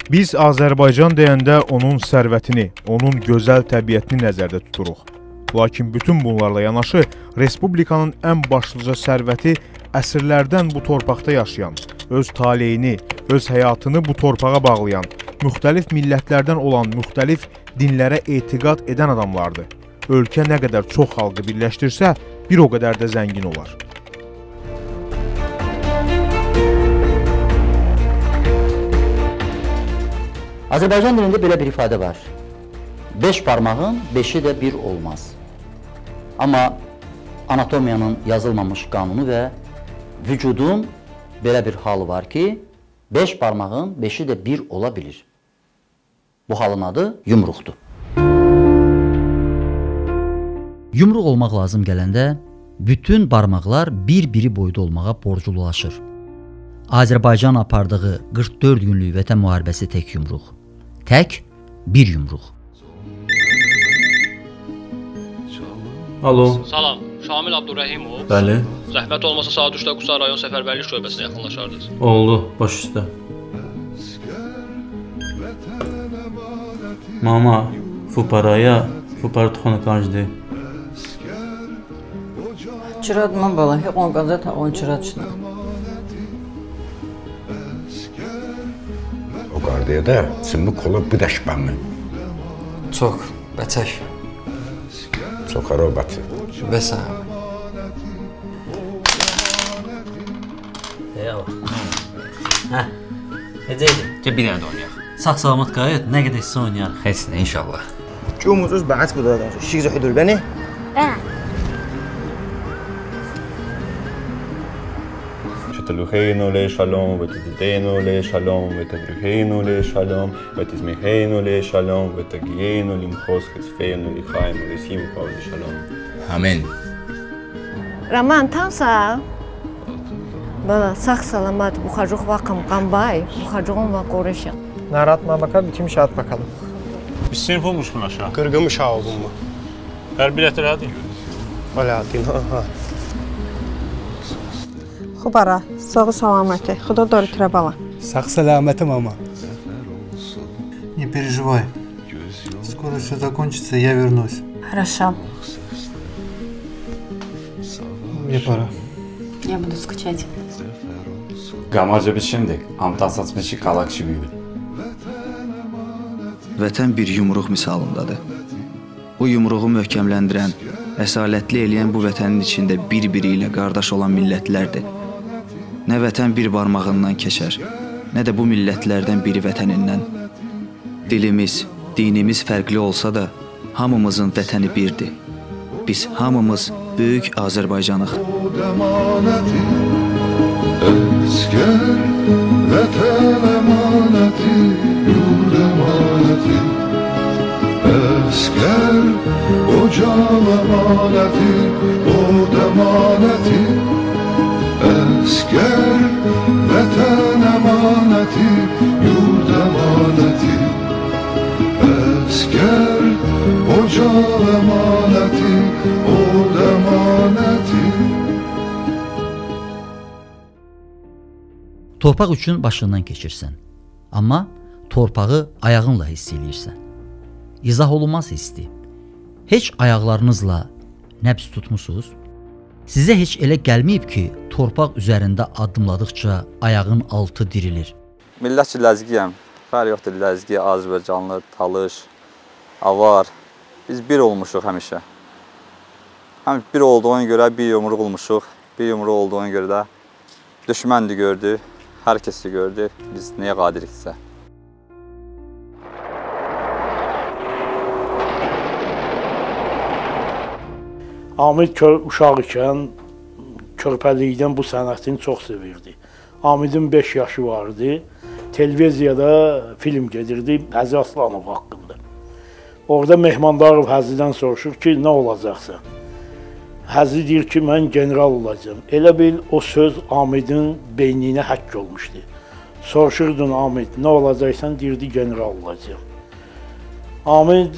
Biz Azərbaycan deyəndə onun sərvətini, onun gözəl təbiətini nəzərdə tuturuq. Lakin bütün bunlarla yanaşı, Respublikanın ən başlıca sərvəti əsrlərdən bu torpaqda yaşayan, öz taleyini, öz həyatını bu torpağa bağlayan, müxtəlif millətlərdən olan müxtəlif dinlərə etiqad edən adamlardır. Ölkə nə qədər çox xalqı birləşdirsə, bir o qədər də zəngin olar. Azərbaycan dilində belə bir ifadə var. 5 parmağın 5-i də bir olmaz. Amma anatomiyanın yazılmamış qanunu və vücudun belə bir halı var ki, 5 parmağın 5-i də bir ola bilir. Bu halın adı yumruqdur. Yumruq olmaq lazım gələndə bütün barmaqlar bir-biri boyda olmağa borclulaşır. Azərbaycan apardığı 44 günlük vətən müharibəsi tək yumruq. Tək bir yumruq. Alo. Salam, Şamil Abdurrahimov. Bəli. Zəhmət olmasa saat 3-də Qusa rayon səfərbərlik şöbəsinə yaxınlaşardınız. Oldu, baş üstə. Mama, fupara tuxanıqancıdır. Çıradma bala, on qazata 10 çıradçına. O qardiyə də sümük kola bu dəşbənmi? Çox, bəcək. Çox ərobatı. Bəsə. Hə, necəydi? Gəl bir dənə də oynayaq. Sağ-salamat qayıt, nə qədər isə oynayaq. Heç nə, inşallah. جوموز بعث بدادن شيء زحدو البني שתלוכינו לשלום ותתתנו לשלום ותדרכינו לשלום ותזמחנו לשלום ותגיענו למחוז חצפינו לחיים ולשמחה ולשלום. Amin. Raman, tamsa? Bala, sağ-salamat, buxacuq vaxım qambay, buxacuğun va qoruşaq. Naratma bakalım, kim şahat bakalım. Biz sinif olmuşsun aşağı. Kırgım uşağı oldun mu? Hər bilet elədi. Alaaddin, ha. Xubara, sağ salaməti, xuda dörtürə bala. Sağ salamətim ama. Не переживай. Скоро все закончится, я вернусь. Хорошо. Мне пора. Я буду скучать. Qamacı biz şimdi amta saçmışı qalaq kimi bil. Vətən bir yumruq misalındadır. Bu yumruğu möhkəmləndirən, əsalətli eləyən bu vətənin içində bir-biri ilə qardaş olan millətlərdir. Nə vətən bir barmağından keçər, nə də bu millətlərdən biri vətənindən. Dilimiz, dinimiz fərqli olsa da, hamımızın vətəni birdir. Biz hamımız böyük Azərbaycanıq. Əskər, vətən əmanəti, yurd əmanəti. Əskər, ocaq əmanəti, od əmanəti. Əskər, vətən əmanəti, yurd əmanəti. Əskər, ocaq əmanəti, od əmanəti. Torpaq üçün başından keçirsən, amma torpağı ayağınla hiss eləyirsən. İzah olunmaz hissdir. Heç ayaqlarınızla nəbz tutmusunuz? Sizə heç elə gəlməyib ki, torpaq üzərində addımladıqca ayağın altı dirilir. Millət ki, ləzgiyəm. Fərq yoxdur, ləzgi, Azərbaycanlı, Talış, Avar. Biz bir olmuşuq həmişə. Həm bir olduğuna görə bir yumruq olmuşuq. Bir yumruq olduğuna görə də düşməndi gördü. Hər kəsi gördü, biz nəyə qadiriksə. Amid uşaq ikən, körpəlikdən bu sənətini çox sevirdi. Amidin 5 yaşı vardı, televiziyada film gedirdi Həzi Aslanov haqqında. Orada Mehmandarov Həzidən soruşur ki, nə olacaqsan? Həzi deyir ki, mən general olacağım. Elə bil o söz Amidin beyninə həkk olmuşdu. Soruşurdun Amid, nə olacaqsan? Deyirdi, general olacağım. Amid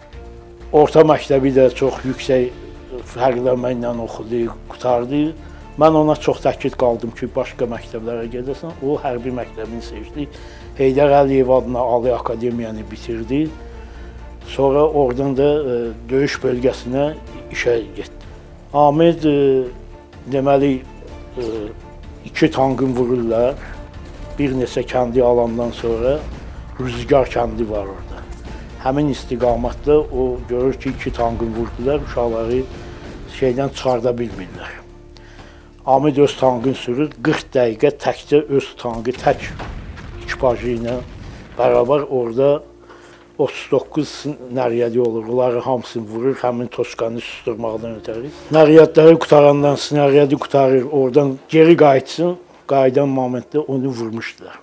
orta məktəbi də çox yüksək fərqləməklə oxudu, qutardı. Mən ona çox təkid qaldım ki, başqa məktəblərə gedəsən. O hərbi məktəbini seçdi. Heydər Əliyev adına Ali Akademiyanı bitirdi. Sonra oradan da döyüş bölgəsinə işə getdi. Amid deməli 2 tankın vururlar. Bir neçə kəndi alandan sonra Rüzgar kəndi var orada. Həmin istiqamətdə o görür ki, 2 tankın vurdular, uşaqları şeydən çıxarda bilmirlər. Amid öz tankını sürür, 40 dəqiqə təkcə öz tankı, tək ekipajı ilə bərabər orada 39 nəryədi olur. Onları hamısını vurur, həmin Toşkanı susturmaqdan ötəri. Nəryədləri qutarandan snəryədi qutarır, oradan geri qayıtsın, qayıdan momentdə onu vurmuşdular.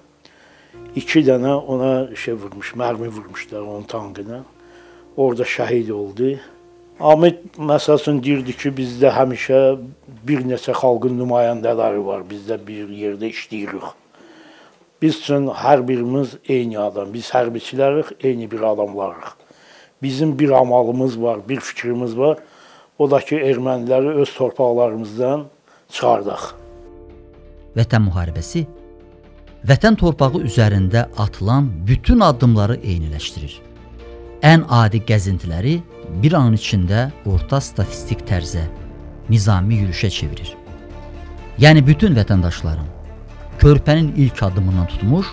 2 dənə ona vurmuş, mərmi vurmuşlar onun tankına. Orada şəhid oldu. Amid məsələn deyirdi ki, bizdə həmişə bir neçə xalqın nümayəndələri var, bizdə bir yerdə işləyirik. Biz üçün hər birimiz eyni adam, biz hərbiçilərik, eyni bir adamlarıq. Bizim bir amalımız var, bir fikrimiz var, o da ki, erməniləri öz torpaqlarımızdan çıxardaq. Vətən müharibəsi, vətən torpağı üzərində atılan bütün addımları eyniləşdirir. Ən adi gəzintiləri bir an içində orta statistik tərzə, nizami yürüşə çevirir. Yəni bütün vətəndaşların körpənin ilk addımından tutmuş,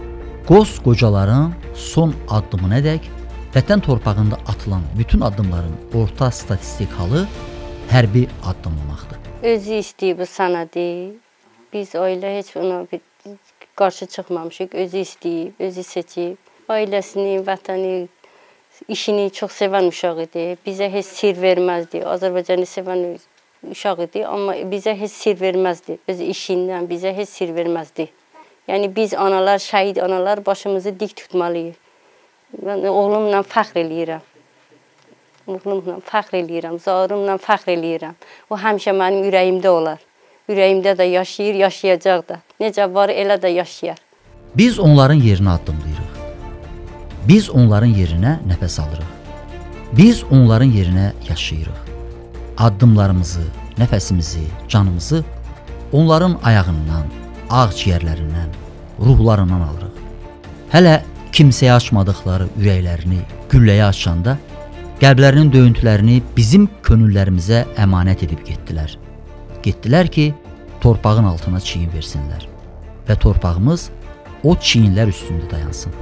qocaların son addımınədək vətən torpağında atılan bütün addımların orta statistik halı hərbi addımlamaqdır. Özü istəyib bu sənədi. Biz ailə heç ona qarşı çıxmamışıq. Özü istəyib, özü seçib. Ailəsini, vətəni, işini çox sevən uşaq idi. Bizə heç sir verməzdi. Azərbaycanı sevən uşaq idi, amma bizə heç sir verməzdi. Öz işindən bizə heç sir verməzdi. Yəni biz analar, şəhid analar başımızı dik tutmalıyıq. Mən oğlumla fəxr eləyirəm. Oğlumla fəxr eləyirəm, zarımla fəxr eləyirəm. O həmişə mənim ürəyimdə olar. Ürəyimdə də yaşayır, yaşayacaq da. Necə var, elə də yaşayar. Biz onların yerinə addımlayırıq. Biz onların yerinə nəfəs alırıq. Biz onların yerinə yaşayırıq. Addımlarımızı, nəfəsimizi, canımızı onların ayağından, ağciyərlərindən, ruhlarından alırıq. Hələ kimsəyə açmadıqları ürəklərini gülləyə açanda, qəlblərinin döyüntülərini bizim könüllərimizə əmanət edib getdilər. Getdilər ki, torpağın altına çiyin versinlər və torpağımız o çiyinlər üstündə dayansın.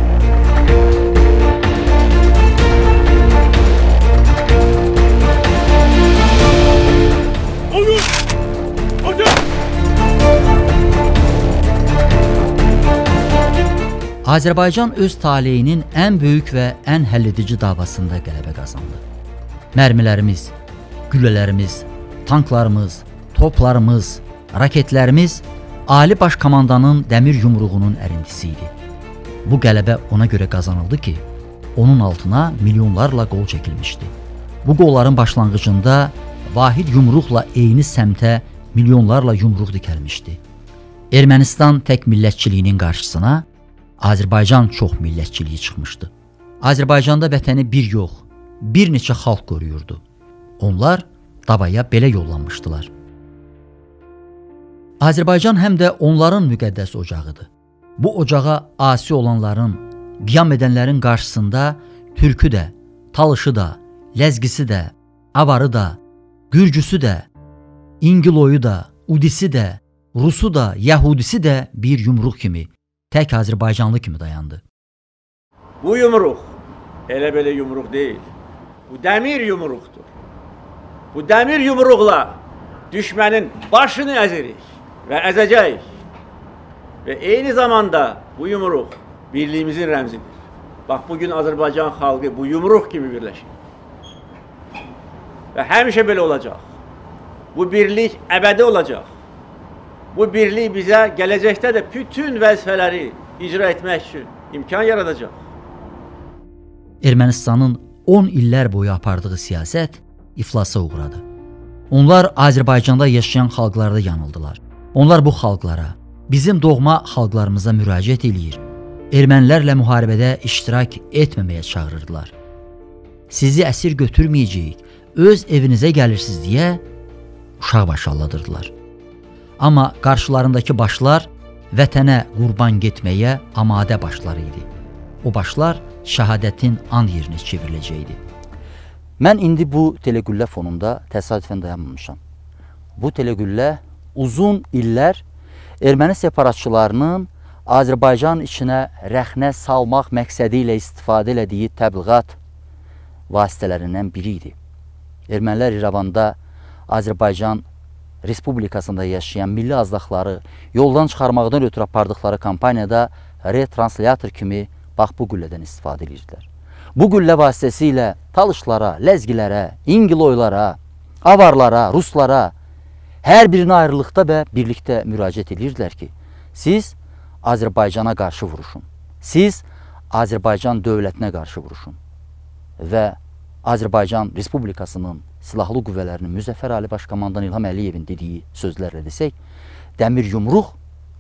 Azərbaycan öz taleyinin ən böyük və ən həlledici davasında qələbə qazandı. Mərmilərimiz, güllələrimiz, tanklarımız, toplarımız, raketlərimiz Ali Baş Komandanın dəmir yumruğunun ərintisi idi. Bu qələbə ona görə qazanıldı ki, onun altına milyonlarla qol çəkilmişdi. Bu qolların başlanğıcında vahid yumruqla eyni səmtə milyonlarla yumruq dikəlmişdi. Ermənistan tək millətçiliyinin qarşısına Azərbaycan çox millətçiliyi çıxmışdı. Azərbaycanda vətəni bir yox, bir neçə xalq qoruyurdu. Onlar davaya belə yollanmışdılar. Azərbaycan həm də onların müqəddəs ocağıdır. Bu ocağa asi olanların, qiyam edənlərin qarşısında türkü də, talışı da, ləzgisi də, avarı da, gürcüsü də, İngiloyu da, udisi də, rusu da, yəhudisi də bir yumruq kimi, tək Azərbaycanlı kimi dayandı. Bu yumruq elə belə yumruq deyil. Bu dəmir yumruqdur. Bu dəmir yumruqla düşmənin başını əzirik və əzəcəyik. Və eyni zamanda bu yumruq birliyimizin rəmzidir. Bax, bugün Azərbaycan xalqı bu yumruq kimi birləşir. Və həmişə belə olacaq. Bu birlik əbədi olacaq. Bu birlik bizə gələcəkdə də bütün vəzifələri icra etmək üçün imkan yaradacaq. Ermənistanın 10 illər boyu apardığı siyasət iflasa uğradı. Onlar Azərbaycanda yaşayan xalqlarda yanıldılar. Onlar bu xalqlara, bizim doğma xalqlarımıza müraciət eləyir, ermənilərlə müharibədə iştirak etməməyə çağırırdılar. Sizi əsir götürməyəcəyik, öz evinizə gəlirsiniz deyə uşaq başalladırdılar. Amma qarşılarındakı başlar vətənə qurban getməyə amadə başlar idi. O başlar şəhadətin an yerinə çevriləcəkdi. Mən indi bu telegüllə fonunda təsadüfən dayanmamışam. Bu telegüllə uzun illər erməni separatçılarının Azərbaycan içinə rəxnə salmaq məqsədi ilə istifadə elədiyi təbliğat vasitələrindən biri idi. Ermənilər İrəvanda Azərbaycan Respublikasında yaşayan milli azlaqları yoldan çıxarmaqdan ötürü apardıqları kampaniyada retranslyator kimi bax bu güllədən istifadə edirdilər. Bu güllə vasitəsilə talışlara, ləzgilərə, İngiloylara, avarlara, ruslara hər birini ayrılıqda və birlikdə müraciət edirdilər ki, siz Azərbaycana qarşı vuruşun, siz Azərbaycan dövlətinə qarşı vuruşun və Azərbaycan Respublikasının silahlı qüvvələrinin Müzəffər Ali Başkomandan İlham Əliyevin dediyi sözlərlə desək, dəmir yumruq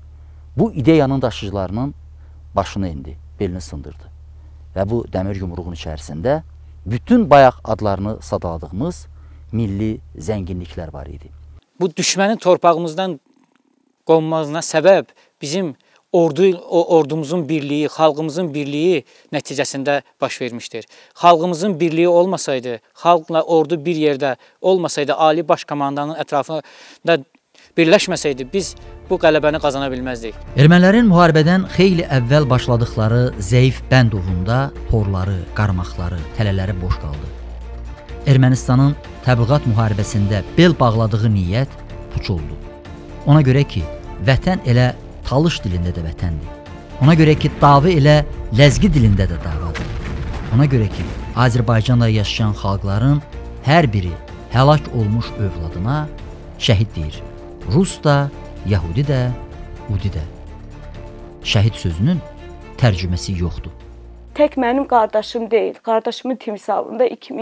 bu ideyanın daşıyıcılarının başını indi, belini sındırdı. Və bu dəmir yumruğun içərisində bütün bayaq adlarını sadaladığımız milli zənginliklər var idi. Bu düşmənin torpağımızdan qonmazına səbəb bizim ordumuzun birliyi, xalqımızın birliyi nəticəsində baş vermişdir. Xalqımızın birliyi olmasaydı, xalqla ordu bir yerdə olmasaydı, Ali Başkomandanın ətrafında birləşməsəydi, biz bu qələbəni qazana bilməzdik. Ermənilərin müharibədən xeyli əvvəl başladıqları zəif bəndovunda torları, qarmaqları, tələləri boş qaldı. Ermənistanın təbliğat müharibəsində bel bağladığı niyyət puç oldu. Ona görə ki, vətən elə Talış dilində də vətəndir. Ona görə ki, dava elə ləzgi dilində də davadır. Ona görə ki, Azərbaycanda yaşayan xalqların hər biri həlak olmuş övladına şəhid deyir. Rus da, Yahudi də, Udi də. Şəhid sözünün tərcüməsi yoxdur. Tək mənim qardaşım deyil, qardaşımın timsalında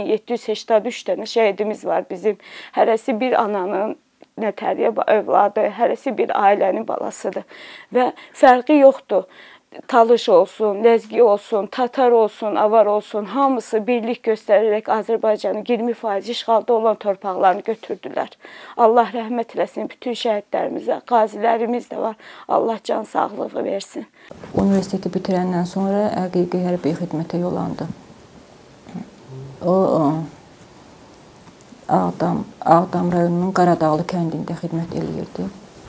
2783 dənə şəhidimiz var bizim. Hərəsi bir ananın nətəriyyə övladı, hərəsi bir ailənin balasıdır və fərqi yoxdur. Talış olsun, ləzgi olsun, tatar olsun, avar olsun, hamısı birlik göstərərək Azərbaycanın 20% işğalda olan torpaqlarını götürdülər. Allah rəhmət eləsin bütün şəhidlərimizə, qazilərimiz də var. Allah can sağlığı versin. Universiteti bitirəndən sonra həqiqi hərbi xidmətə yollandı. O Ağdam rayonunun Qaradağlı kəndində xidmət eləyirdi.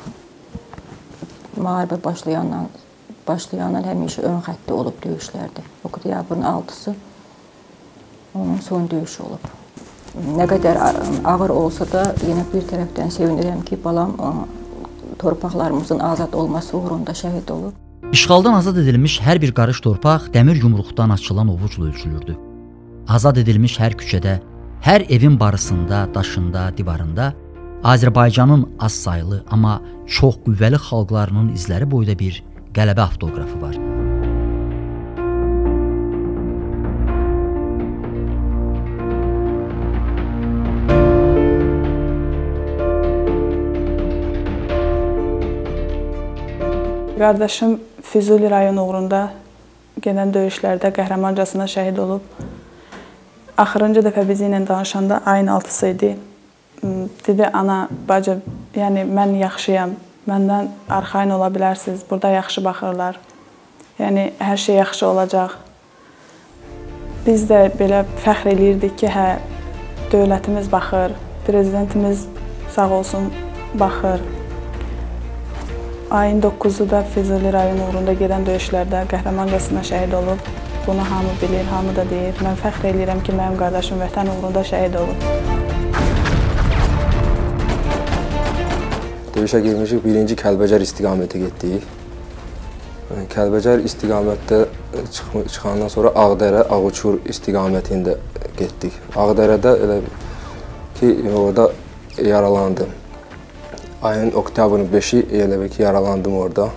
Müharibə başlayandan həmişə ön xəttdə olub döyüşlərdi. Oktyabrın 6-sı onun son döyüşü olub. Nə qədər ağır olsa da yenə bir tərəfdən sevinirəm ki, balam torpaqlarımızın azad olması uğrunda şəhid olub. İşğaldan azad edilmiş hər bir qarış torpaq dəmir yumruqdan açılan ovucla ölçülürdü. Azad edilmiş hər küçədə, hər evin barısında, daşında, divarında Azərbaycanın az saylı, amma çox qüvvəli xalqlarının izləri boyda bir qələbə avtoqrafı var. Qardaşım Füzuli rayon uğrunda gedən döyüşlərdə qəhrəmancasına şəhid olub. Axırıncı dəfə bizi ilə danışanda ayın 6-sı idi. Dedi, ana, bacı, yəni mən yaxşıyam, məndən arxayın ola bilərsiniz, burada yaxşı baxırlar. Yəni, hər şey yaxşı olacaq. Biz də belə fəxr eləyirdik ki, hə, dövlətimiz baxır, prezidentimiz sağ olsun baxır. Ayın 9-u da Füzuli rayon uğrunda gedən döyüşlərdə qəhrəmancasına şəhid olub. Bunu hamı bilir, hamı da deyir. Mən fəxr eləyirəm ki, mənim qardaşım vətən uğrunda şəhid olub. Döyüşə girmişik, birinci Kəlbəcər istiqamətə getdik. Kəlbəcər istiqamətdə çıxandan sonra Ağdərə, Ağuçur istiqamətində getdik. Ağdərədə elə ki, orada yaralandım. Ayın oktyabrın 5-i elə ki, yaralandım orada.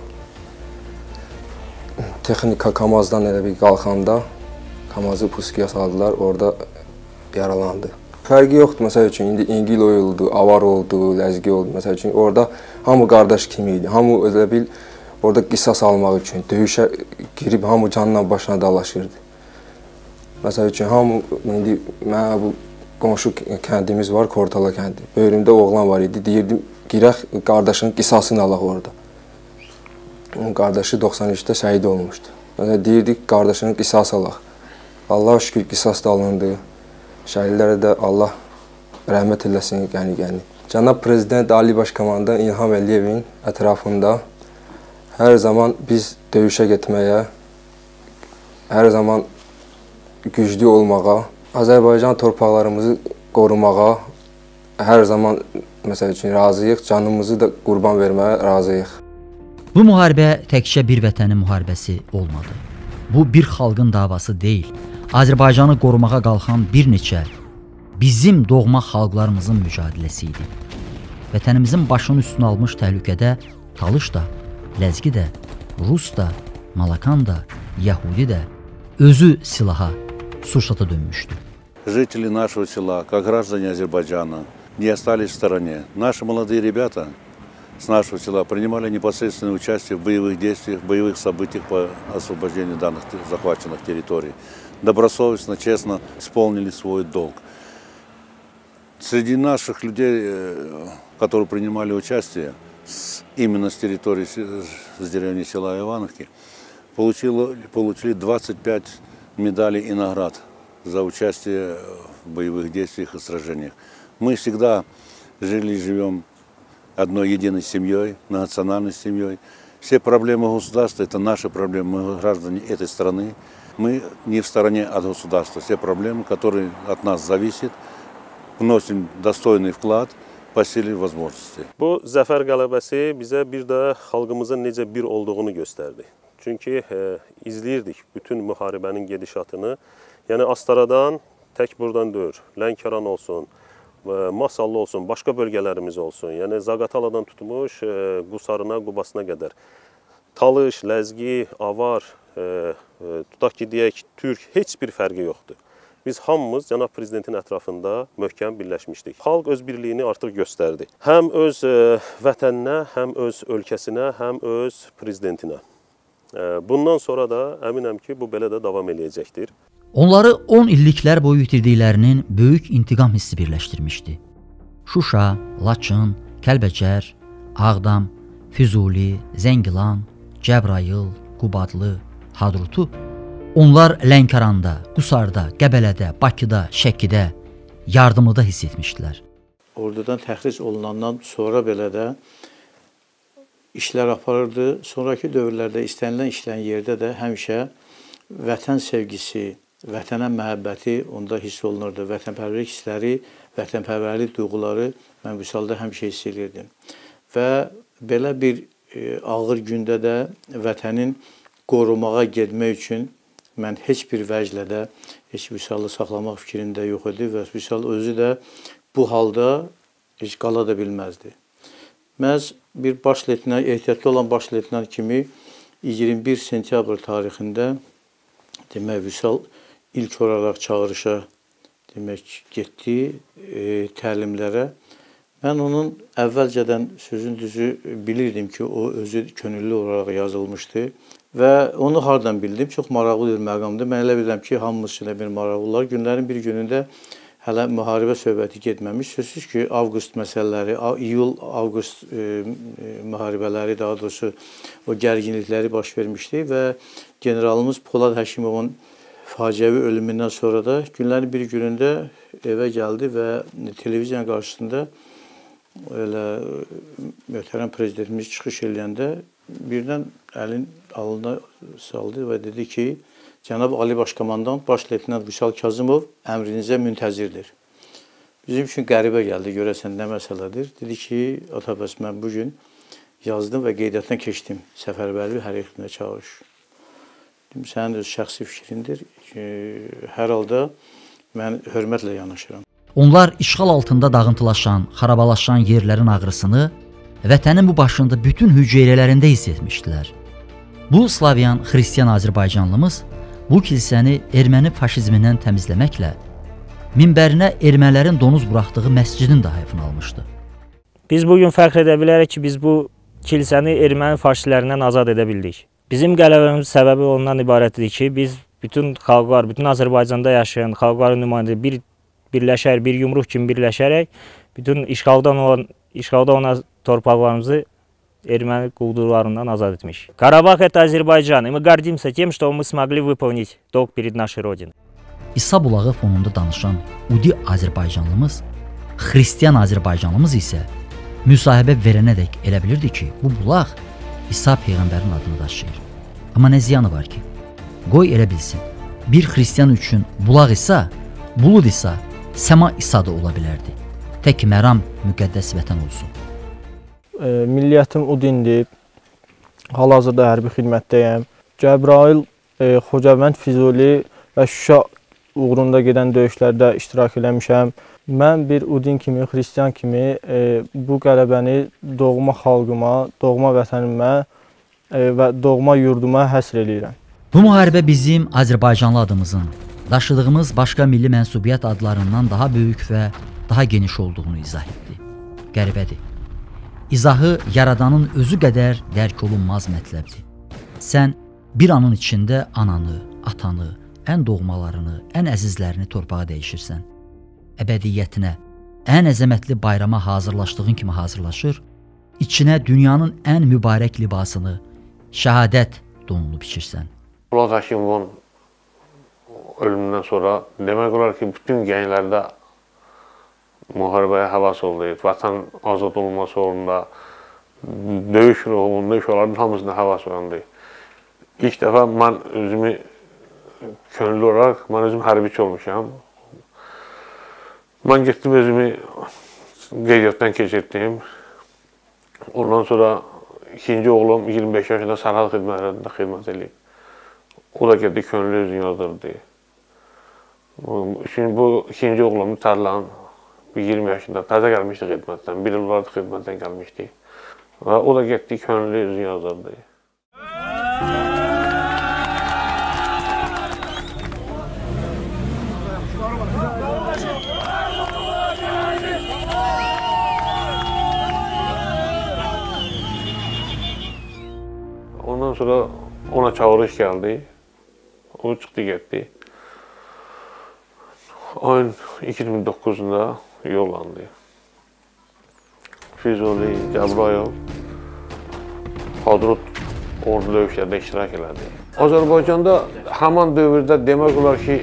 Texnika Kamazdan elə bir qalxanda Kamazı pusuya saldılar, orada yaralandı. Fərqi yoxdur, məsəl üçün, indi İngil oldu, avar oldu, ləzgi oldu, məsəl üçün, orada hamı qardaş kimi idi, hamı özlə bil, orada qisas almaq üçün, döyüşə girib hamı canla başına dalaşırdı. Məsəl üçün, hamı, indi mənə bu qonşu kəndimiz var, Kortala kəndi. Böyrümdə oğlan var idi. Deyirdim, girək qardaşının qisasını alaq orada. Onun qardaşı 93-də şəhid olmuşdu. Deyirdik, qardaşının qisas alaq. Allah şükür qisas da alındı. Şəhidlərə də Allah rəhmət eləsin, qəni. Cənab Prezident Ali Baş Komandan İlham Əliyevin ətrafında hər zaman biz döyüşə getməyə, hər zaman güclü olmağa, Azərbaycan torpaqlarımızı qorumağa hər zaman məsəl üçün razıyıq, canımızı da qurban verməyə razıyıq. Bu müharibə təkcə bir vətənin müharibəsi olmadı. Bu bir xalqın davası deyil. Azərbaycanı qorumağa qalxan bir neçə bizim doğma xalqlarımızın mücadiləsi idi. Vətənimizin başının üstünə almış təhlükədə Talış da, Ləzgi də, Rus da, Malakan da, Yahudi də özü silaha, sursata dönmüşdü. Жители нашего села, как граждане Азербайджана, не остались в стороне. Наши молодые ребята с нашего села принимали непосредственное участие в боевых действиях, боевых событиях по освобождению данных захваченных территорий. Добросовестно, честно исполнили свой долг. Среди наших людей, которые принимали участие именно с территории, с деревни села Ивановки, получили 25 медалей и наград за участие в боевых действиях и сражениях. Мы всегда жили и живем одной единой семьей, национальной семьей. Все проблемы государства – это наши проблемы, мы граждане этой страны. Мы не в стороне от государства. Все проблемы, которые от нас зависят, вносим достойный вклад по силе возможностей. Bu zəfər qələbəsi bizə bir də xalqımızın necə bir olduğunu göstərdi. Çünki izləyirdik bütün müharibənin gedişatını. Yəni Astaradan tək buradan deyil, Lənkəran olsun, Masallı olsun, başqa bölgələrimiz olsun. Yəni Zaqataladan tutmuş Qusarına, Qubasına qədər. Talış, Ləzgi, Avar, tutaq ki deyək, Türk heç bir fərqi yoxdur. Biz hamımız Cənab Prezidentin ətrafında möhkəm birləşmişdik. Xalq öz birliyini artıq göstərdi. Həm öz vətəninə, həm öz ölkəsinə, həm öz prezidentinə. Bundan sonra da əminəm ki, bu belə də davam eləyəcəkdir. Onları 10 illiklər boyu itirdiklərinin böyük intiqam hissi birləşdirmişdi. Şuşa, Laçın, Kəlbəcər, Ağdam, Füzuli, Zəngilan, Cəbrayıl, Qubadlı, Hadrutu onlar Lənkəranda, Qusarda, Qəbələdə, Bakıda, Şəkidə, Yardımlıda hiss etmişdilər. Ordudan təxric olunandan sonra belə də işlər aparırdı. Sonraki dövrlərdə istənilən işlən yerdə də həmişə vətən sevgisi, vətənə məhəbbəti onda hiss olunurdu. Vətənpərvərlik hissləri, vətənpərvərlik duyğuları mən Vüsalda həmişə hiss edirdim. Və belə bir ağır gündə də vətənin qorumağa getmək üçün mən heç bir vəclə də heç Vüsalı saxlamaq fikrində yox idi və Vüsal özü də bu halda heç qala da bilməzdi. Məhz bir baş leytenant, ehtiyatlı olan baş leytenant kimi 21 sentyabr tarixində demək Vüsal ilk olaraq çağırışa demək getdi təlimlərə. Mən onun əvvəlcədən sözün düzü bilirdim ki, o özü könüllü olaraq yazılmışdı və onu hardan bildim? Çox maraqlı bir məqamdır. Mən elə bilirəm ki, hamımız üçün də bir maraqlılar. Günlərin bir günündə hələ müharibə söhbəti getməmiş. Sözsüz ki, avqust məsələləri, iyul-avqust müharibələri, daha doğrusu o gərginlikləri baş vermişdi və generalımız Polad Həkimovun faciəvi ölümündən sonra da günlərin bir günündə evə gəldi və televiziyanın qarşısında elə möhtərəm prezidentimiz çıxış eləyəndə birdən əlin alına saldı və dedi ki, Cənab Ali Başkomandan Baş Leytenant Vüsal Kazımov əmrinizə müntəzirdir. Bizim üçün qəribə gəldi, görəsən nə məsələdir. Dedi ki, Atabəs, mən bugün yazdım və qeydiyyatdan keçdim. Səfərbərlik hər ixtinə çağırış. Dedim, sənin öz şəxsi fikrindir. Hər halda mən hörmətlə yanaşıram. Onlar işğal altında dağıntılaşan, xarabalaşan yerlərin ağrısını vətənin bu başında bütün hüceyrələrində hiss etmişdilər. Bu Slavyan xristiyan Azərbaycanlımız bu kilsəni erməni faşizmindən təmizləməklə minbərinə ermənilərin donuz buraxdığı məscidin dahiyyətini almışdı. Biz bugün fəxr edə bilərik ki, biz bu kilsəni erməni faşistlərindən azad edə bildik. Bizim qələbəmizin səbəbi ondan ibarətdir ki, biz bütün xalqlar, bütün Azərbaycanda yaşayan xalqların nümayəndə bir birləşər, bir yumruq kimi birləşərək bütün işğalda olan torpaqlarımızı erməni quldurlarından azad etmiş. Qarabağ – это Azərbaycan, и мы гордимся тем, что мы смогли выполнить долг перед нашей Родиной. İsa bulağı fonunda danışan Udi Azərbaycanlımız, Xristian Azərbaycanlımız isə müsahibə verənədək elə bilirdi ki, bu bulaq İsa Peyğəmbərin adını daşıyır. Amma nə ziyanı var ki? Qoy elə bilsin, bir Xristian üçün bulaq isə, bulud isə, səma İsa da ola bilərdi. Tək ki, məram müqəddəs vətən olsun. Milliyyətim Udindir. Hal-hazırda hərbi xidmətdəyəm. Cəbrayıl, Xocavənd, Füzuli və Şuşa uğrunda gedən döyüşlərdə iştirak eləmişəm. Mən bir Udin kimi, Xristian kimi bu qələbəni doğma xalqıma, doğma vətənimə və doğma yurduma həsr eləyirəm. Bu müharibə bizim Azərbaycanlı adımızın, daşıdığımız başqa milli mənsubiyyət adlarından daha böyük və daha geniş olduğunu izah etdi. Qəribədir. İzahı yaradanın özü qədər dərk olunmaz mətləbdir. Sən bir anın içində ananı, atanı, ən doğmalarını, ən əzizlərini torpağa dəyişirsən. Əbədiyyətinə, ən əzəmətli bayrama hazırlaşdığın kimi hazırlaşır, içinə dünyanın ən mübarək libasını, şəhadət donunu biçirsən. Polat Həkimovun ölümündən sonra demək olar ki, bütün gənclərdə müharibəyə həvas oldu. Vətən azad olunması uğrunda, döyüş ruhunda uşaqların hamısına həvas oyandı. İlk dəfə mən özümü könüllü olaraq, mən özüm hərbiçi olmuşam. Mən getdim özümü qeydiyyatdan keçirtdim. Ondan sonra ikinci oğlum 25 yaşında sərhəd xidmətlərində xidmət edib. O da getdi könüllü özünü yazdırdı. Şimdi bu ikinci oğlumu Tərlan 20 yaşında təzə gəlmişdi xidmətdən. Bir il olardı xidmətdən gəlmişdi. Və o da getdi könüllü özünü yazdırdı. Ondan sonra ona çağırış gəldi. O çıxdı, getdi. Ayın 2009'unda yollandı. Füzuli, Cəbrayıl, Hadrut ordu döyüşlərdə iştirak elədi. Azərbaycanda həman dövrdə demək olar ki,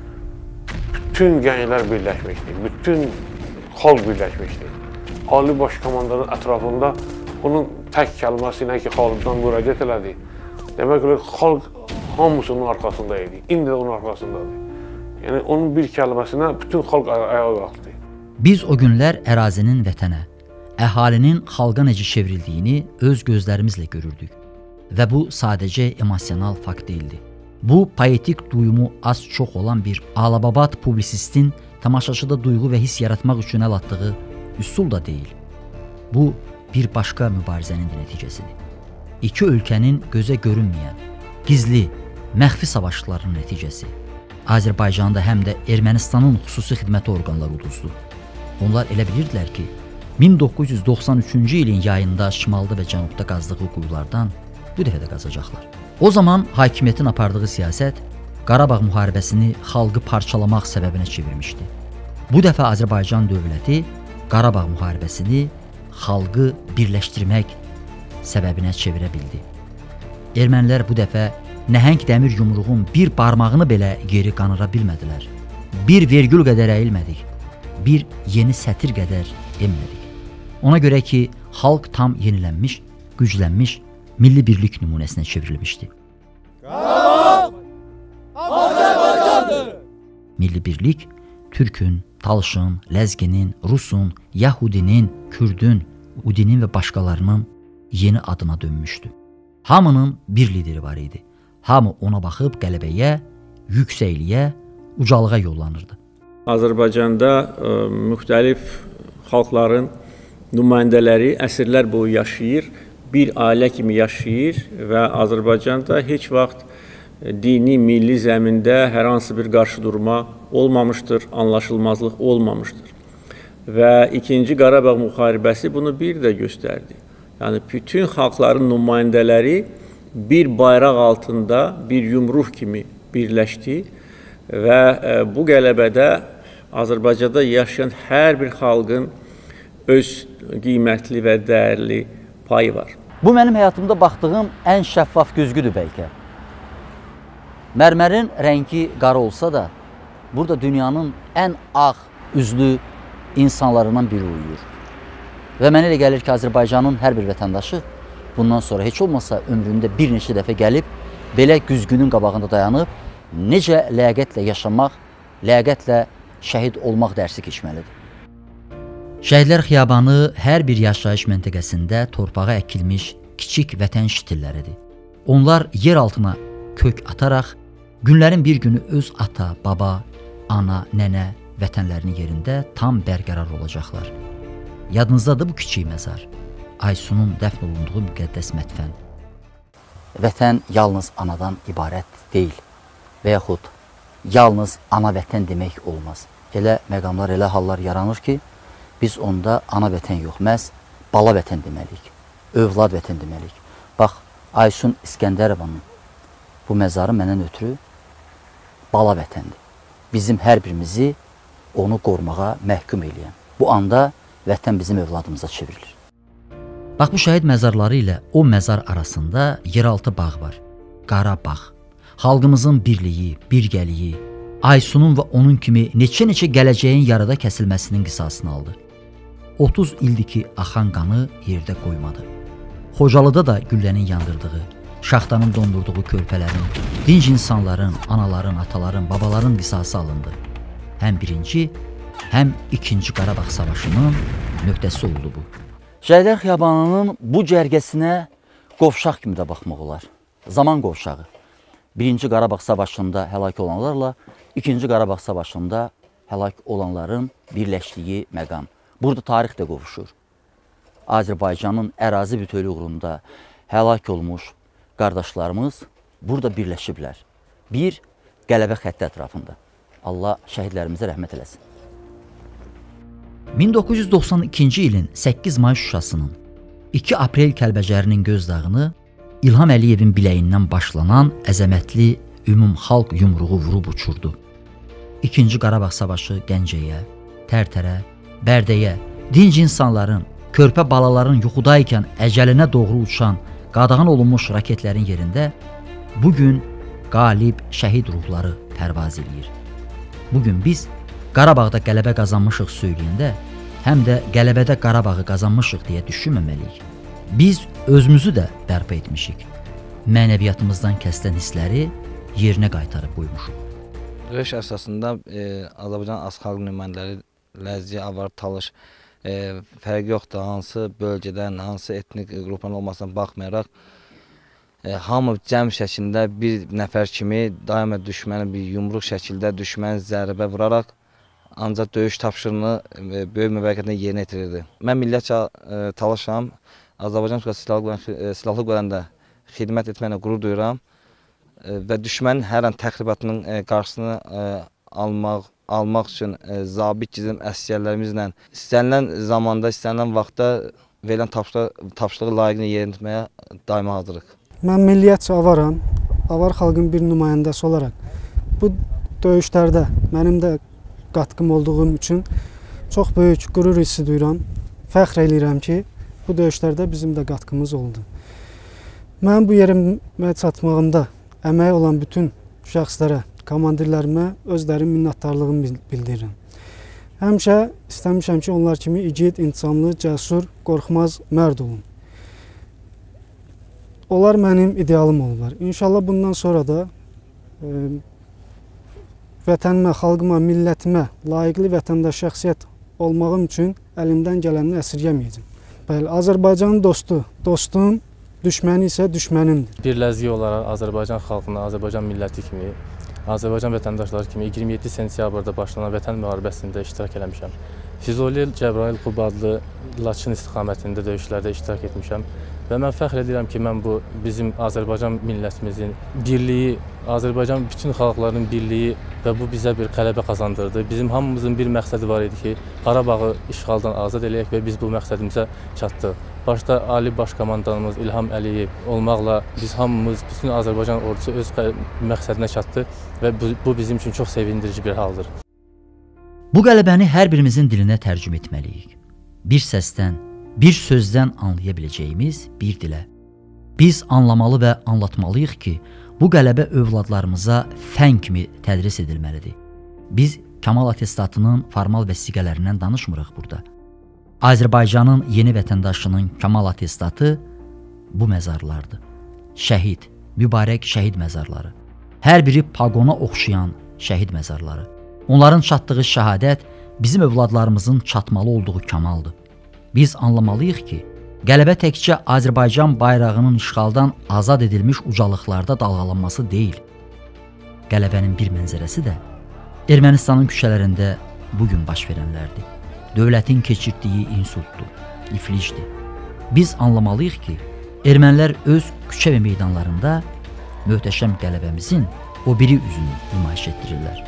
bütün gənclər birləşmişdi, bütün xalq birləşmişdi. Ali Baş Komandanın ətrafında onun tək kəlməsi ilə ki, xalqdan müraciət elədi. Demək olar xalq hamısının arxasında idi, indi də onun arxasındadır. Yəni, onun bir kəlməsinə bütün xalq ayağa qalxdı. Biz o günlər ərazinin vətənə, əhalinin xalqa necə çevrildiyini öz gözlərimizlə görürdük. Və bu sadəcə emosional fakt deyildi. Bu, poetik duyumu az-çox olan bir alababat publisistin tamaşaçıda duyğu və hiss yaratmaq üçün əl atdığı üsul da deyil. Bu, bir başqa mübarizənin nəticəsidir. İki ölkənin gözə görünməyən, gizli, məxfi savaşlarının nəticəsi. Azərbaycanda həm də Ermənistanın xüsusi xidməti orqanları uduzdu. Onlar elə bilirdilər ki, 1993-cü ilin yayında şimalda və cənubda qazdığı quyulardan bu dəfə də qazacaqlar. O zaman hakimiyyətin apardığı siyasət Qarabağ müharibəsini xalqı parçalamaq səbəbinə çevirmişdi. Bu dəfə Azərbaycan dövləti Qarabağ müharibəsini xalqı birləşdirmək səbəbinə çevirə bildi. Ermənilər bu dəfə nəhəng dəmir yumruğun bir barmağını belə geri qanıra bilmədilər. Bir vergül qədər əyilmədik, bir yeni sətir qədər enmədik. Ona görə ki, xalq tam yenilənmiş, güclənmiş, milli birlik nümunəsinə çevrilmişdi. Qarabağ Azərbaycandır! Milli birlik Türkün, Talışın, Ləzginin, Rusun, Yahudinin, Kürdün, Udinin və başqalarının yeni adına dönmüşdü. Hamının bir lideri var idi. Hamı ona baxıb qələbəyə, yüksəkliyə, ucalığa yollanırdı. Azərbaycanda müxtəlif xalqların nümayəndələri əsrlər boyu yaşayır, bir ailə kimi yaşayır və Azərbaycanda heç vaxt dini, milli zəmində hər hansı bir qarşıdurma olmamışdır, anlaşılmazlıq olmamışdır. Və 2-ci Qarabağ müharibəsi bunu bir də göstərdi. Yəni, bütün xalqların nümayəndələri bir bayraq altında bir yumruq kimi birləşdi və bu qələbədə Azərbaycanda yaşayan hər bir xalqın öz qiymətli və dəyərli payı var. Bu mənim həyatımda baxdığım ən şəffaf güzgüdür bəlkə. Mərmərin rəngi qara olsa da, burada dünyanın ən ağ üzlü insanlarından biri uyuyur. Və mənə elə gəlir ki, Azərbaycanın hər bir vətəndaşı bundan sonra heç olmasa ömründə bir neçə dəfə gəlib, belə güzgünün qabağında dayanıb, necə ləyaqətlə yaşamaq, ləyaqətlə şəhid olmaq dərsi keçməlidir. Şəhidlər Xiyabanı hər bir yaşayış məntəqəsində torpağa əkilmiş kiçik vətən şitilləridir. Onlar yer altına kök ataraq, günlərin bir günü öz ata, baba, ana, nənə vətənlərinin yerində tam bərqərar olacaqlar. Yadınızdadır bu kiçik məzar, Aysunun dəfn olunduğu müqəddəs mətfən. Vətən yalnız anadan ibarət deyil və yaxud yalnız ana vətən demək olmaz. Elə məqamlar, elə hallar yaranır ki, biz onda ana vətən yox, məhz bala vətən deməliyik, övlad vətən deməliyik. Bax, Aysun İskəndərovanın bu məzarı məndən ötürü bala vətəndir. Bizim hər birimizi onu qorumağa məhkum eləyən. Bu anda vətən bizim övladımıza çevrilir. Bax, bu şəhid məzarları ilə o məzar arasında yeraltı bağ var. Qarabağ. Xalqımızın birliyi, birgəliyi, Aysunun və onun kimi neçə-neçə gələcəyin yarıda kəsilməsinin qisasını aldı. 30 ildir ki, axan qanı yerdə qoymadı. Xocalıda da güllənin yandırdığı, şaxtanın dondurduğu körpələrin, dinc insanların, anaların, ataların, babaların qisası alındı. Həm birinci, həm ikinci Qarabağ savaşının nöqtəsi oldu bu. Şəhidlər Xiyabanının bu cərgəsinə qovşaq kimi də baxmaq olar. Zaman qovşağı. Birinci Qarabağ savaşında həlak olanlarla ikinci Qarabağ savaşında həlak olanların birləşdiyi məqam. Burada tarix də qovuşur. Azərbaycanın ərazi bütövlüyü uğrunda həlak olmuş qardaşlarımız burada birləşiblər. Bir qələbə xətti ətrafında. Allah şəhidlərimizə rəhmət eləsin. 1992-ci ilin 8 may Şuşasının, 2 aprel Kəlbəcərinin gözdağını İlham Əliyevin biləyindən başlanan əzəmətli ümumxalq yumruğu vurub uçurdu. İkinci Qarabağ savaşı Gəncəyə, Tərtərə, Bərdəyə, dinc insanların, körpə balaların yuxudaykən əcəlinə doğru uçan, qadağan olunmuş raketlərin yerində bugün qalib şəhid ruhları pərvaz edir. Bugün biz Qarabağda qələbə qazanmışıq söyləyəndə, həm də qələbədə Qarabağı qazanmışıq deyə düşünməməliyik. Biz özümüzü də bərpa etmişik. Mənəviyyatımızdan kəsilən hissləri yerinə qaytarıb qoymuşuq. Döyüş əsasında Azərbaycan az xalq nümayəndələri Ləzgi, Avar, Talış fərqi yoxdur. Hansı bölgədən, hansı etnik qrupların olmasına baxmayaraq, hamı cəm şəklində bir nəfər kimi daima düşməni bir yumruq şəkildə düşməni zərbə vuraraq ancaq döyüş tapşırığını böyük müvəqqətlə yerinə yetirirdi. Mən millətcə Talışam. Azərbaycan Silahlı Qüvvələrində xidmət etməklə qürur duyuram və düşmənin hər an təxribatının qarşısını almaq üçün zabit gizim əsgərlərimizlə istənilən zamanda, istənilən vaxtda verilən tapşırığı layiqini yerinə yetirməyə daima hazırıq. Mən milliyətcə Avaram. Avar xalqın bir nümayəndəsi olaraq bu döyüşlərdə mənim də qatqım olduğum üçün çox böyük qürur hissi duyuram. Fəxr eləyirəm ki, bu döyüşlərdə bizim də qatqımız oldu. Mən bu yerimə çatmağımda əməyi olan bütün şəxslərə, komandirlərimə özlərin minnətdarlığımı bildirirəm. Həmişə istəmişəm ki, onlar kimi igid, intisamlı, cəsur, qorxmaz, mərd olun. Onlar mənim idealım olurlar. İnşallah bundan sonra da vətənimə, xalqıma, millətimə layiqli vətəndaş şəxsiyyət olmağım üçün əlimdən gələni əsirgəməyəcəm. Bəli, Azərbaycanın dostu, dostum, düşməni isə düşmənimdir. Bir ləzgi olaraq Azərbaycan xalqına, Azərbaycan milləti kimi, Azərbaycan vətəndaşları kimi 27 sentyabrda başlanan vətən müharibəsində iştirak eləmişəm. Füzuli, Cəbrayıl, Qubadlı, Laçın istiqamətində döyüşlərdə iştirak etmişəm. Və mən fəxr edirəm ki, mən bu bizim Azərbaycan millətimizin birliyi, Azərbaycan bütün xalqların birliyi və bu bizə bir qələbə qazandırdı. Bizim hamımızın bir məqsədi var idi ki, Qarabağı işğaldan azad eləyək və biz bu məqsədimizə çatdıq. Başda Ali Baş Komandanımız İlham Əliyev olmaqla biz hamımız, bütün Azərbaycan ordusu öz məqsədinə çatdı və bu bizim üçün çox sevindirici bir haldır. Bu qələbəni hər birimizin dilinə tərcümə etməliyik. Bir səsdən, bir sözdən anlaya biləcəyimiz bir dilə. Biz anlamalı və anlatmalıyıq ki, bu qələbə övladlarımıza fən kimi tədris edilməlidir. Biz Kamal atestatının formal vəsiqələrindən danışmırıq burada. Azərbaycanın yeni vətəndaşının Kamal atestatı bu məzarlardır. Şəhid, mübarək şəhid məzarları. Hər biri paqona oxşayan şəhid məzarları. Onların çatdığı şəhadət bizim övladlarımızın çatmalı olduğu kamaldır. Biz anlamalıyıq ki, qələbə təkcə Azərbaycan bayrağının işğaldan azad edilmiş ucalıqlarda dalğalanması deyil. Qələbənin bir mənzərəsi də Ermənistanın küçələrində bugün baş verənlərdir. Dövlətin keçirdiyi insultdur, iflicdir. Biz anlamalıyıq ki, ermənilər öz küçə və meydanlarında möhtəşəm qələbəmizin o biri üzünü nümayiş etdirirlər.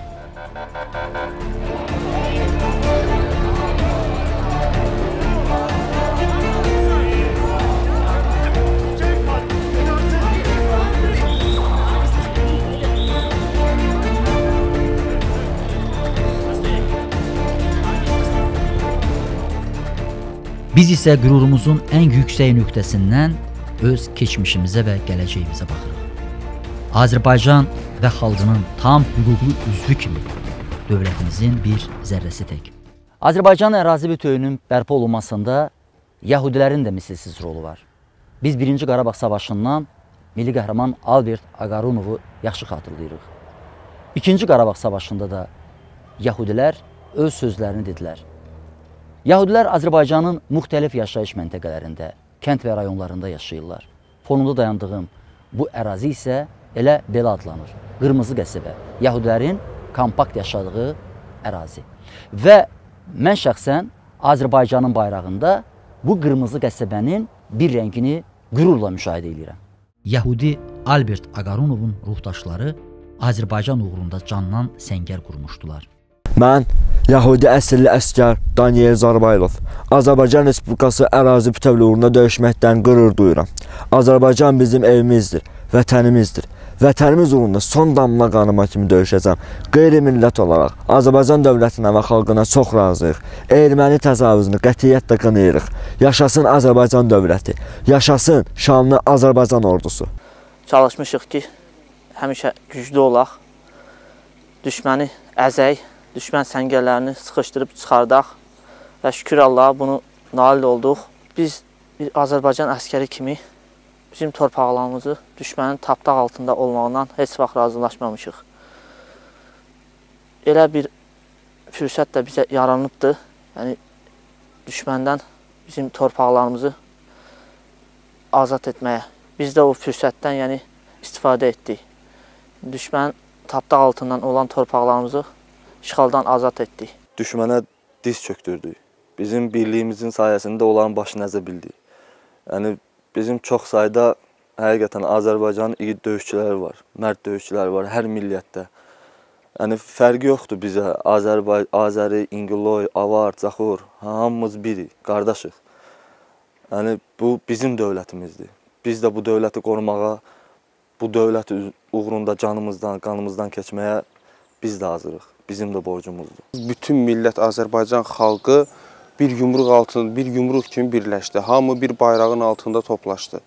Biz isə qürurumuzun ən yüksək nöqtəsindən öz keçmişimizə və gələcəyimizə baxırıq. Azərbaycan və xalqının tam hüquqlu üzvü kimi dövlətimizin bir zərrəsi tək. Azərbaycan ərazi bütövlüyünün bərpa olunmasında Yahudilərin də misilsiz rolu var. Biz 1-ci Qarabağ savaşından milli qəhrəman Albert Agarunovu yaxşı xatırlayırıq. 2-ci Qarabağ savaşında da Yahudilər öz sözlərini dedilər. Yahudilər Azərbaycanın müxtəlif yaşayış məntəqələrində, kənd və rayonlarında yaşayırlar. Fonunda dayandığım bu ərazi isə elə belə adlanır. Qırmızı qəsəbə, Yahudilərin kompakt yaşadığı ərazi. Və mən şəxsən Azərbaycanın bayrağında bu qırmızı qəsəbənin bir rəngini qürurla müşahidə edirəm. Yahudi Albert Agarunovun ruhdaşları Azərbaycan uğrunda candan səngər qurmuşdular. Mən Yahudi əsilli əsgər Daniel Zarbaylov Azərbaycan Respublikası ərazi bütövlüyü uğrunda döyüşməkdən qürur duyuram. Azərbaycan bizim evimizdir, vətənimizdir. Vətənimiz uğrunda son damla qanıma kimi döyüşəcəm. Qeyri-millət olaraq Azərbaycan dövlətinə və xalqına çox razıyıq. Erməni təcavüzünü qətiyyətlə qınayırıq. Yaşasın Azərbaycan dövləti, yaşasın şanlı Azərbaycan ordusu. Çalışmışıq ki, həmişə güclü olaq, düşməni əzək, düşmən səngərlərini sıxışdırıb çıxardaq və şükür Allaha bunu nail olduq. Biz bir Azərbaycan əskəri kimi bizim torpaqlarımızı düşmənin tapdaq altında olmağından heç vaxt razılaşmamışıq. Elə bir fürsət də bizə yaranıbdır. Yəni, düşməndən bizim torpaqlarımızı azad etməyə. Biz də o fürsətdən istifadə etdik. Düşmənin tapdaq altından olan torpaqlarımızı işğaldan azad etdik. Düşmənə diz çöktürdük. Bizim birliyimizin sayəsində onların başını əzə bildik. Yəni, bizim çox sayda həqiqətən Azərbaycanın igid döyüşçüləri var, mərd döyüşçüləri var hər milliyyətdə. Yəni, fərqi yoxdur bizə, Azəri, İngiloy, Avar, Caxur, hamımız birik, qardaşıq. Yəni, bu bizim dövlətimizdir. Biz də bu dövləti qorumağa, bu dövləti uğrunda canımızdan, qanımızdan keçməyə biz də hazırıq. Bizim də borcumuzdur. Bütün millət Azərbaycan xalqı bir yumruq kimi birləşdi. Hamı bir bayrağın altında toplaşdı.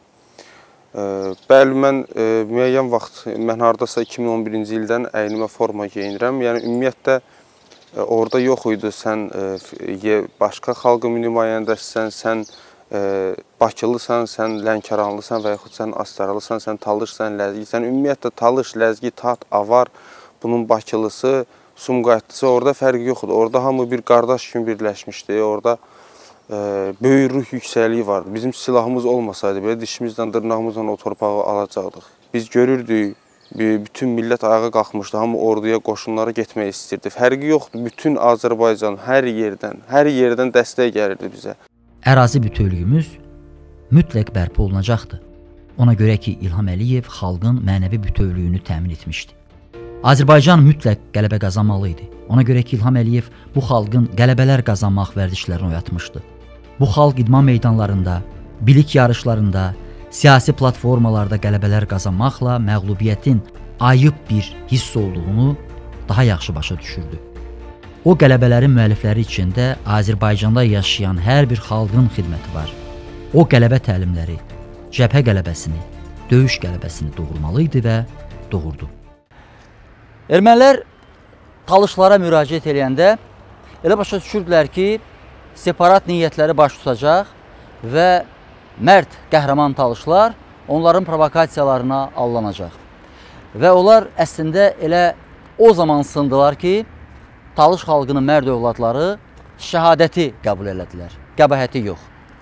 Bəli, mən müəyyən vaxt, mən hardasa 2011-ci ildən əynimə forma geyinirəm. Yəni, ümumiyyətlə, orada yox idi, sən başqa xalqın nümayəndəsisən, sən Bakılısan, sən Lənkəranlısan və yaxud sən Astaralısan, sən Talışsan, Ləzgisən. Ümumiyyətlə, Talış, Ləzgi, Tat, Avar, bunun Bakılısı, Sumqayıtlısı orada fərqi yoxdur. Orada hamı bir qardaş kimi birləşmişdi. Orada böyük ruh yüksəkliyi vardı. Bizim silahımız olmasaydı belə dişimizlə, dırnağımızla o torpağı alacaqdıq. Biz görürdük, bütün millət ayağa qalxmışdı. Hamı orduya, qoşunlara getmək istirdi. Fərqi yoxdur. Bütün Azərbaycan hər yerdən dəstək gəlirdi bizə. Ərazi bütövlüyümüz mütləq bərpa olunacaqdır. Ona görə ki, İlham Əliyev xalqın mənəvi bütövlüyünü təmin etmişdi. Azərbaycan mütləq qələbə qazanmalı idi. Ona görə ki, İlham Əliyev bu xalqın qələbələr qazanmaq vərdişlərini oyatmışdı. Bu xalq idman meydanlarında, bilik yarışlarında, siyasi platformalarda qələbələr qazanmaqla məğlubiyyətin ayıb bir hiss olduğunu daha yaxşı başa düşürdü. O qələbələrin müəllifləri içində Azərbaycanda yaşayan hər bir xalqın xidməti var. O qələbə təlimləri, cəbhə qələbəsini, döyüş qələbəsini doğurmalı idi və doğurdu. Ermənilər Talışlara müraciət edəndə elə başa düşürdülər ki, separat niyyətləri baş tutacaq və mərd qəhrəman Talışlar onların provokasiyalarına allanacaq. Və onlar əslində elə o zaman sındılar ki, Talış xalqının mərd övladları şəhadəti qəbul elədilər, qəbahəti yox.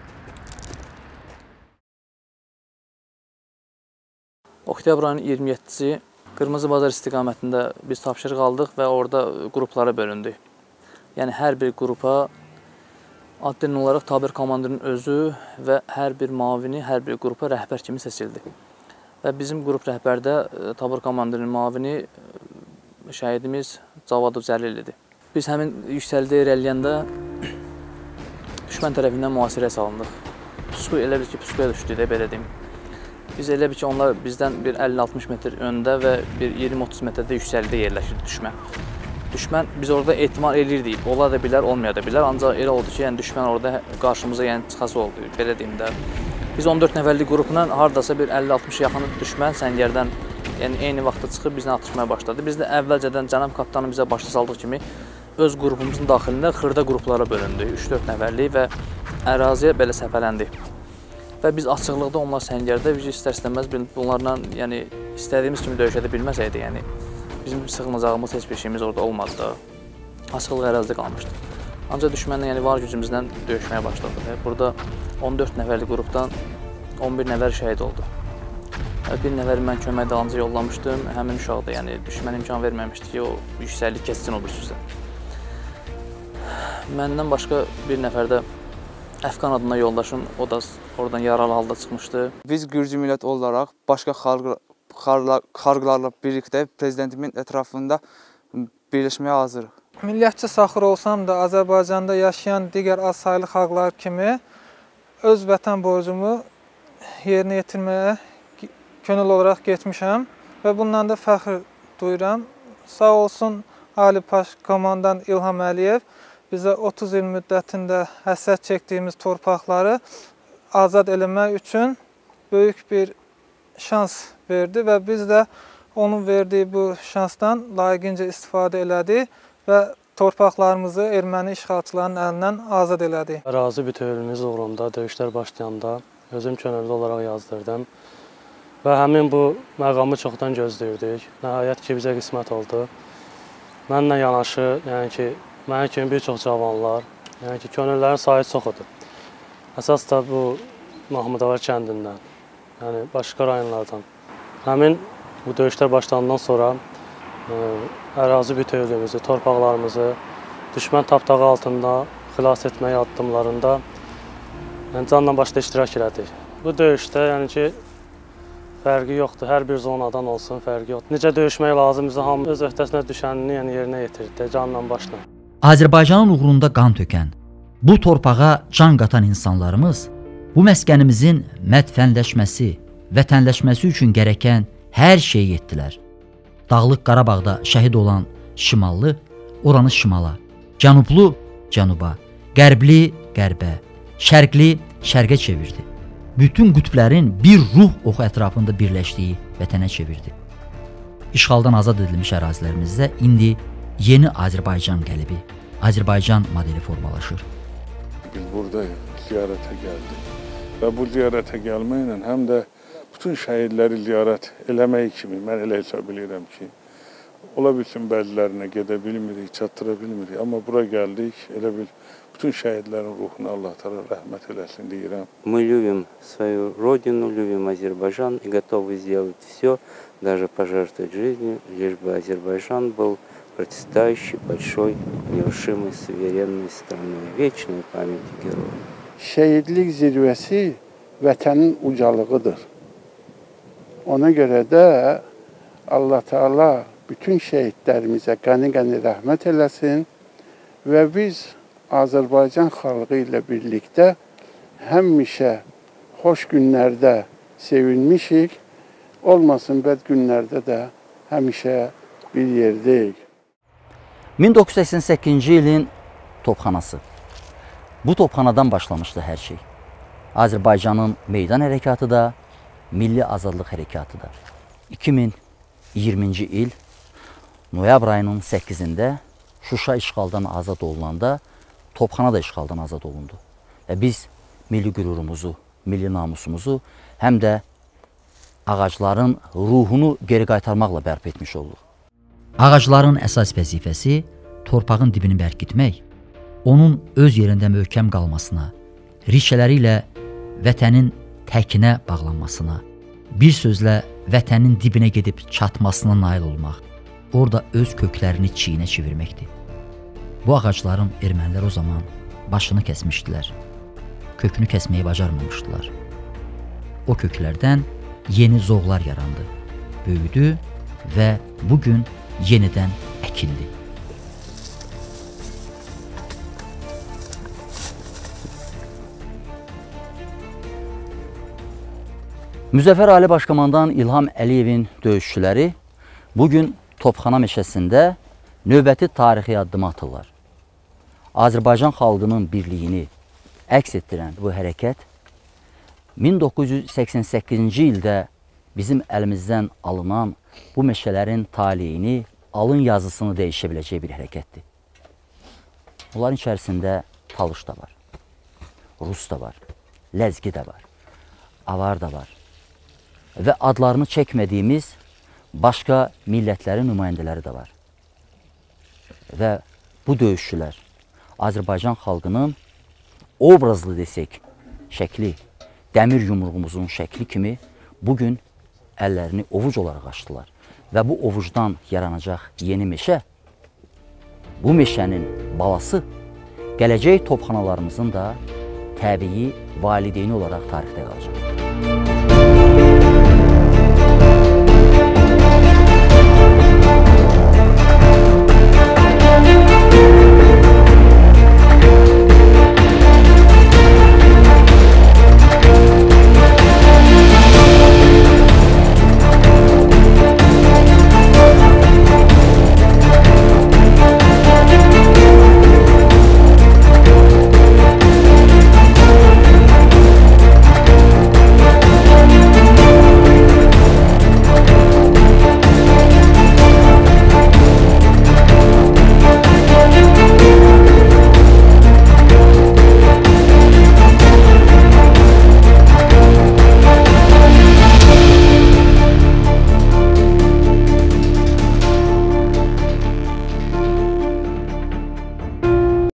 Oktyabr ayının 27-ci Qırmızı Bazar istiqamətində biz tapşırıq aldıq və orada qruplara bölündük. Yəni hər bir qrupa adden olaraq tabir komandirinin özü və hər bir mavini hər bir qrupa rəhbər kimi seçildi. Və bizim qrup rəhbərdə tabir komandirinin mavini şəhidimiz Cavadov Cəlil idi. Biz həmin yüksəldə irəliyəndə düşmən tərəfindən mühasirəyə salındıq. Pusku elə bir ki, puskuya düşdük də, belə deyim. Biz elə bir ki, onlar bizdən bir 50-60 metr öndə və bir 20-30 metrdə yüksəldə yerləşirdi düşmən. Düşmən, biz orada ehtimal elirdik, ola da bilər, olmaya da bilər. Ancaq elə oldu ki, yəni düşmən orada qarşımıza çıxası oldu, belə deyim də. Biz 14 nəfərlik qrupla hardasa bir 50-60 yaxın düşmən səngərdən, yəni eyni vaxtda çıxıb bizlə atışmaya başladı. Biz də əvvəlcədən cənab kapitanın bizə başda saldığı kimi öz qrupumuzun daxilində xırda qruplara bölündük, 3-4 nəfərlik və əraziyə belə səpələndik. Və biz açıqlıqda onlar səngərdə, biz istər-istəməz bunlarla, yəni istədiyimiz kimi döyüşə də bilməsəydi, yəni bizim sığınacağımız heç bir şeyimiz orada olmazdı da. Açıqlıq ərazidə qalmışdı. Ancaq düşmənlə, yəni var gücümüzlə döyüşməyə başladıq. Burada 14 nəfərlik qrupdan 11 nəfər şəhid oldu. Bir nəfəri mən kömək dalınca yollamışdım. Həmin uşaq da, yəni düşmən imkan verməmişdi ki, o yüksəklik keçsin o bir sözlə. Məndən başqa bir nəfər də Əfqan adına yoldaşım, o da oradan yaralı halda çıxmışdı. Biz Gürcü millət olaraq başqa xalqlarla birlikdə prezidentimin ətrafında birləşməyə hazırıq. Millətçi saxır olsam da Azərbaycanda yaşayan digər az saylı xalqlar kimi öz vətən borcumu yerinə yetirməyə könül olaraq getmişəm və bundan da fəxr duyuram. Sağ olsun Ali Baş Komandan İlham Əliyev bizə 30 il müddətində həsrət çəkdiyimiz torpaqları azad eləmək üçün böyük bir şans verdi və biz də onun verdiyi bu şansdan layiqincə istifadə elədik və torpaqlarımızı erməni işğalçıların əlindən azad elədik. Ərazi bütövlüyümüz uğrunda döyüşlər başlayanda özüm könüllü olaraq yazdırdım və həmin bu məqamı çoxdan gözləyirdik. Nəhayət ki, bizə qismət oldu. Mənlə yanaşı, yəni ki, mənim kimi bir çox cavanlar, yəni ki, könüllərin sayı çox idi. Əsas da bu Mahmudavar kəndindən, yəni başqa rayonlardan. Həmin bu döyüşlər başlandan sonra ərazi bütövlüyümüzü, torpaqlarımızı düşmən tapdağı altında xilas etməyə addımlarında canla başla iştirak elədik. Bu döyüşdə, yəni ki, fərqi yoxdur, hər bir zonadan olsun, fərqi yoxdur. Necə döyüşmək lazımdırsa, hamı öz öhdəsinə düşənini yerinə yetirdi, canla başla. Azərbaycanın uğrunda qan tökən, bu torpağa can qatan insanlarımız bu məskənimizin mədfənləşməsi, vətənləşməsi üçün gərəkən hər şeyi etdilər. Dağlıq Qarabağda şəhid olan şimallı oranı şimala, cənublu cənuba, qərbli qərbə, şərqli şərqə çevirdi. Bütün qütblərin bir ruh oxu ətrafında birləşdiyi vətənə çevirdi. İşğaldan azad edilmiş ərazilərimizdə indi yeni Azərbaycan qələbi, Azərbaycan modeli formalaşır. Biz buradayıq, ziyarətə gəldik və bu ziyarətə gəlməklə həm də bütün şəhidləri ziyarət eləmək kimi mən elə hesab edirəm ki, ola bilsin bəzilərinə gedə bilmirik, çatdıra bilmirik, amma bura gəldik, elə bil bütün şəhidlərin ruhuna Allah təala rəhmət eləsin deyirəm. Мы любим свою родину, любим Азербайджан и готовы сделать все, даже пожертвовать жизнью, лишь бы Азербайджан был процветающей, большой, невершимой, суверенной страной. Вечная память героям. Şəhidlik zirvəsi vətənin ucalığıdır. Ona görə də Allah Teala bütün şəhidlərimizə qəni-qəni rəhmət eləsin və biz Azərbaycan xalqı ilə birlikdə həmişə xoş günlərdə sevinmişik, olmasın bəd günlərdə də həmişə bir yerdəyik. 1988-ci ilin topxanası. Bu topxanadan başlamışdı hər şey. Azərbaycanın meydan hərəkatı da, milli azadlıq hərəkatı da. 2020-ci il noyabr ayının 8-də Şuşa işğaldan azad olunanda topxana da işğaldan azad olundu. Və biz milli qürurumuzu, milli namusumuzu həm də ağacların ruhunu geri qaytarmaqla bərpa etmiş olduq. Ağacların əsas vəzifəsi torpağın dibini bərkitmək, onun öz yerində möhkəm qalmasına, rişələri ilə vətənin təkinə bağlanmasına, bir sözlə vətənin dibinə gedib çatmasına nail olmaq, orada öz köklərini çiyinə çevirməkdir. Bu ağacların ermənilər o zaman başını kəsmişdilər, kökünü kəsməyi bacarmamışdılar. O köklərdən yeni zoğlar yarandı, böyüdü və bugün yenidən əkildi. Müzəffər Ali Başkomandan İlham Əliyevin döyüşçüləri bugün Topxana meşəsində növbəti tarixi addımı atırlar. Azərbaycan xalqının birliyini əks etdirən bu hərəkət 1988-ci ildə bizim əlimizdən alınan bu meşələrin taleyini, alın yazısını dəyişə biləcək bir hərəkətdir. Onların içərisində Talış da var, Rus da var, Ləzgi də var, Avar da var və adlarını çəkmədiyimiz başqa millətlərin nümayəndələri də var. Və bu döyüşçülər Azərbaycan xalqının obrazlı desək şəkli, dəmir yumruğumuzun şəkli kimi bugün əllərini ovuc olaraq açdılar. Və bu ovucdan yaranacaq yeni meşə, bu meşənin balası gələcək topxanalarımızın da təbii valideyni olaraq tarixdə qalacaq.